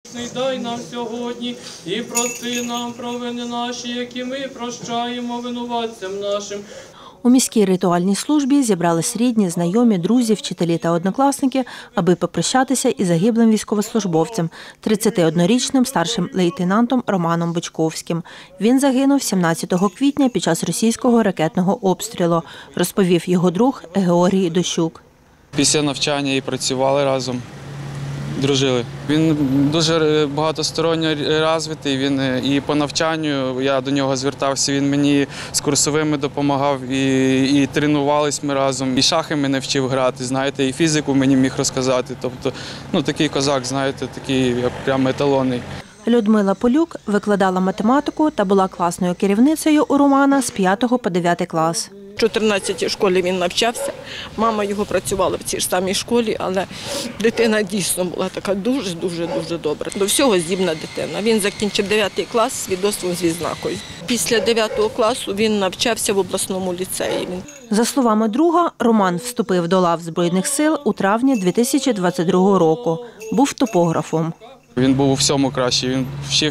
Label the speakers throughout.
Speaker 1: Дай нам сьогодні і прости нам провини наші, які ми прощаємо винуватцям нашим.
Speaker 2: У міській ритуальній службі зібрались рідні, знайомі, друзі, вчителі та однокласники, аби попрощатися із загиблим військовослужбовцем, 31-річним старшим лейтенантом Романом Бочковським. Він загинув 17 квітня під час російського ракетного обстрілу, розповів його друг Георгій Дощук.
Speaker 3: Після навчання і працювали разом, дружили. Він дуже багатосторонньо розвитий, він і по навчанню, я до нього звертався, він мені з курсовими допомагав, і тренувались ми разом, і шахи мене вчив грати, знаєте, і фізику мені міг розказати. Тобто, такий козак, знаєте, такий прямо еталонний.
Speaker 2: Людмила Полюк викладала математику та була класною керівницею у Романа з 5 по 9 клас.
Speaker 4: У 14-й школі він навчався, мама його працювала в цій ж самій школі, але дитина дійсно була така дуже добра. До всього здібна дитина. Він закінчив 9 клас з свідоцтвом з відзнакою. Після 9 класу він навчався в обласному ліцеї.
Speaker 2: За словами друга, Роман вступив до лав Збройних сил у травні 2022 року. Був топографом.
Speaker 3: Він був у всьому кращий, він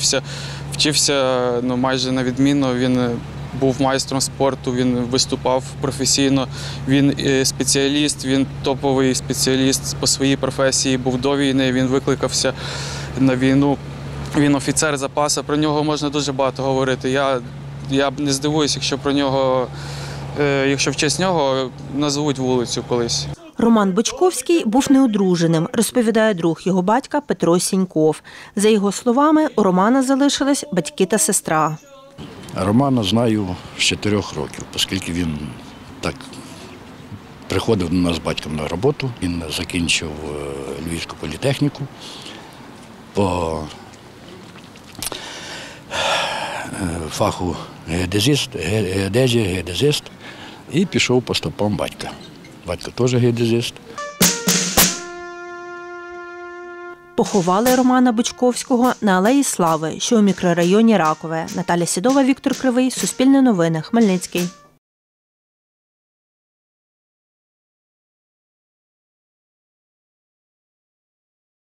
Speaker 3: вчився майже на відмінно, він був майстром спорту, він виступав професійно, він спеціаліст, він топовий спеціаліст по своїй професії, був до війни, він викликався на війну, він офіцер запасу, про нього можна дуже багато говорити. Я б не здивуюсь, якщо про нього, якщо в честь нього назвуть вулицю колись.
Speaker 2: Роман Бочковський був неодруженим, розповідає друг його батька Петро Сіньков. За його словами, у Романа залишились батьки та сестра.
Speaker 5: Романа знаю з 4 років, оскільки він так приходив до нас з батьком на роботу. Він закінчив Львівську політехніку по фаху геодезіст і пішов по стопам батька. Батько теж геодезист.
Speaker 2: Поховали Романа Бочковського на Алеї Слави, що у мікрорайоні Ракове. Наталя Сідова, Віктор Кривий, Суспільне новини, Хмельницький.